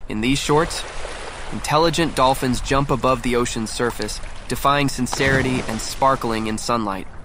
In these shorts, intelligent dolphins jump above the ocean's surface, defying sincerity and sparkling in sunlight.